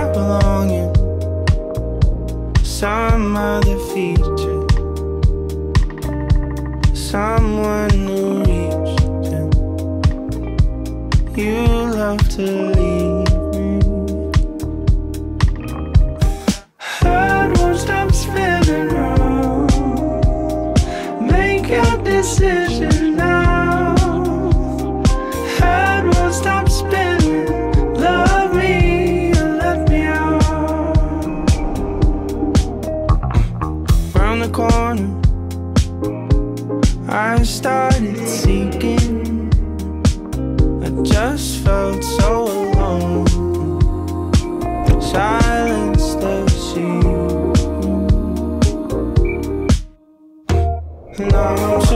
belonging, some other feature, someone who reached him. You love to leave me. Heart won't stop spinning round. Make your decision now. Heart won't stop spinning. Love me or let me out. Round the corner I started seeking. I just felt so alone. Silence the sea. Now I'm